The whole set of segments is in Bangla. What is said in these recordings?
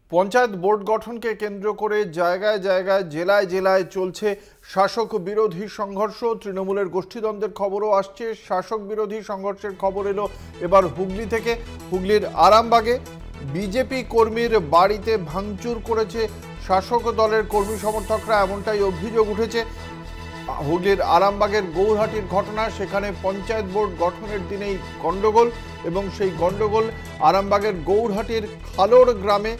পঞ্চায়েত বোর্ড গঠনকে কেন্দ্র করে জায়গায় জায়গায় জেলায় জেলায় চলছে শাসক বিরোধী সংঘর্ষ। তৃণমূলের গোষ্ঠীদ্বন্দ্বের খবরও আসছে। শাসক বিরোধী সংঘর্ষের খবর এলো এবার হুগলি থেকে। হুগলির আরামবাগে বিজেপি কর্মীর বাড়িতে ভাঙচুর করেছে শাসক দলের কর্মী সমর্থকরা, এমনটাই অভিযোগ উঠেছে। হুগলির আরামবাগের গৌরহাটির ঘটনা, সেখানে পঞ্চায়েত বোর্ড গঠনের দিনেই গন্ডগোল, এবং সেই গন্ডগোল আরামবাগের গৌরহাটির খালোর গ্রামে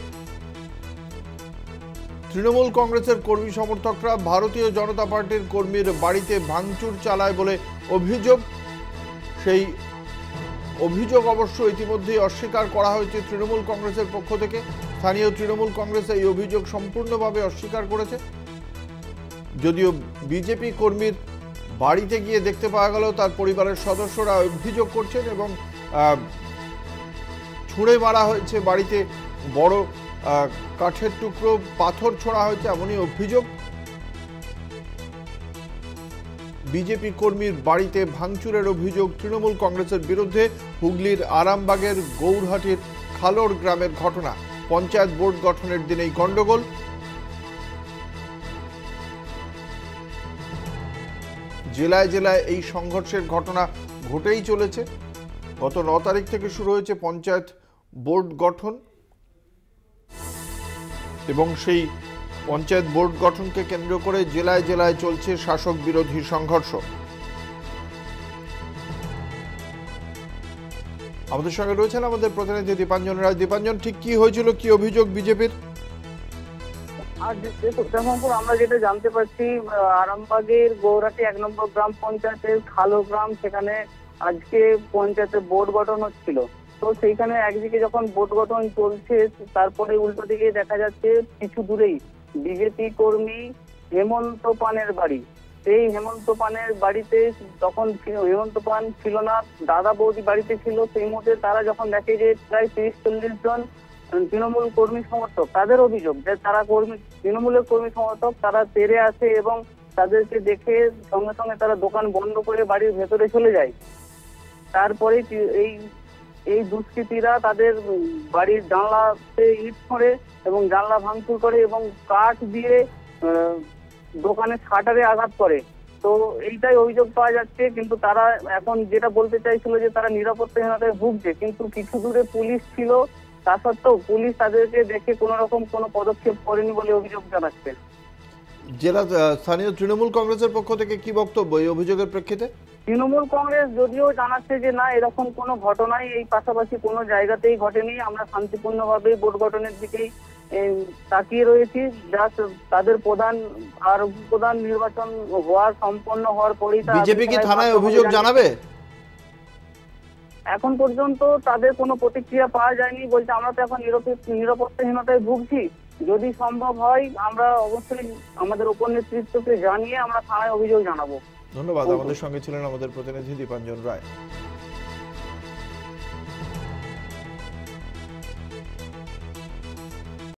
তৃণমূল কংগ্রেসের কর্মী সমর্থকরা ভারতীয় জনতা পার্টির কর্মীর বাড়িতে ভাঙচুর চালায় বলে অভিযোগ। সেই অভিযোগ অবশ্য ইতিমধ্যেই অস্বীকার করা হয়েছে তৃণমূল কংগ্রেসের পক্ষ থেকে। স্থানীয় তৃণমূল কংগ্রেস এই অভিযোগ সম্পূর্ণভাবে অস্বীকার করেছে। যদিও বিজেপি কর্মীর বাড়িতে গিয়ে দেখতে পাওয়া গেল তার পরিবারের সদস্যরা অভিযোগ করছেন, এবং ছুঁড়ে মারা হয়েছে বাড়িতে, বড় কাঠের টুকরো পাথর ছোড়া হয়েছে, এমনই অভিযোগ। বিজেপি কর্মীর বাড়িতে ভাঙচুরের অভিযোগ তৃণমূল কংগ্রেসের বিরুদ্ধে। হুগলির আরামবাগের গৌরহাটির খালোর গ্রামের ঘটনা, পঞ্চায়েত বোর্ড গঠনের দিনেই গন্ডগোল। জেলায় জেলায় এই সংঘর্ষের ঘটনা ঘটেই চলেছে। গত 9 তারিখ থেকে শুরু হয়েছে পঞ্চায়েত বোর্ড গঠন, এবং সেই পঞ্চায়েত বোর্ড গঠনকে কেন্দ্র করে জেলায় জেলায় চলছে শাসক বিরোধী সংঘর্ষ। আমাদের সঙ্গে রয়েছেন আমাদের প্রতিনিধি দীপাঞ্জন রায়। দীপাঞ্জন, ঠিক কি হয়েছিল, কি অভিযোগ বিজেপির? আমরা যেটা জানতে পারছি, আরামবাগের গৌরহাটি 1 নম্বর গ্রাম পঞ্চায়েতের খালো গ্রাম, সেখানে আজকে পঞ্চায়েতের বোর্ড গঠন হচ্ছিল। তো সেইখানে একদিকে যখন বোর্ড গঠন চলছে, তারপরে উল্টো দিকে দেখা যাচ্ছে কিছু দূরেই বিজেপি কর্মী হেমন্ত পানের বাড়ি। সেই হেমন্ত পানের বাড়িতে তখন হেমন্ত পান ছিল না, দাদা বৌদি বাড়িতে ছিল। সেই মুহূর্তে তারা যখন দেখে যে প্রায় 30-40 জন তৃণমূল কর্মী সমর্থক, তাদের অভিযোগ যে তারা তৃণমূলের কর্মী সমর্থক, তারা তেড়ে আসে এবং তাদেরকে দেখে সঙ্গে সঙ্গে তারা দোকান বন্ধ করে বাড়ির ভেতরে চলে যায়। তারপরে এই দুষ্কৃতীরা তাদের বাড়ির জানলাতে ইট ছড়ে এবং জানলা ভাঙচুর করে এবং কাঠ দিয়ে দোকানের শাটারে আঘাত করে। তো এইটাই অভিযোগ পাওয়া যাচ্ছে। কিন্তু তারা এখন যেটা বলতে চাইছিল যে তারা নিরাপত্তাহীনতায় ভুগছে, কিন্তু কিছু দূরে পুলিশ ছিল, তা সত্ত্বেও পুলিশ তাদেরকে দেখে কোনো রকম কোনো পদক্ষেপ করেনি বলে অভিযোগ জানাচ্ছে। জেলা স্থানীয় তৃণমূল কংগ্রেসের পক্ষ থেকে কি বক্তব্য এই অভিযোগের প্রেক্ষিতে? তৃণমূল কংগ্রেস যদিও জানাচ্ছে যে না, এরকম কোনো ঘটনাই এই পাশাপাশি কোনো জায়গাতেই ঘটেনি, আমরা শান্তিপূর্ণভাবে বোর্ড গঠনের দিকেই তাকিয়ে রয়েছি। তাদের প্রধান আর উপপ্রধান নির্বাচন সম্পন্ন হওয়ার পরেই বিজেপি কি থানায় অভিযোগ জানাবে? এখন পর্যন্ত তাদের কোনো প্রতিক্রিয়া পাওয়া যায়নি। বলছে আমরা তো এখন নিরাপত্তাহীনতায় ভুগছি, যদি সম্ভব হয় আমরা অবশ্যই আমাদের উপর নেতৃত্বকে জানিয়ে আমরা থানায় অভিযোগ জানাবো। ধন্যবাদ। আমাদের সঙ্গে ছিলেন আমাদের প্রতিনিধি দীপাঞ্জন রায়।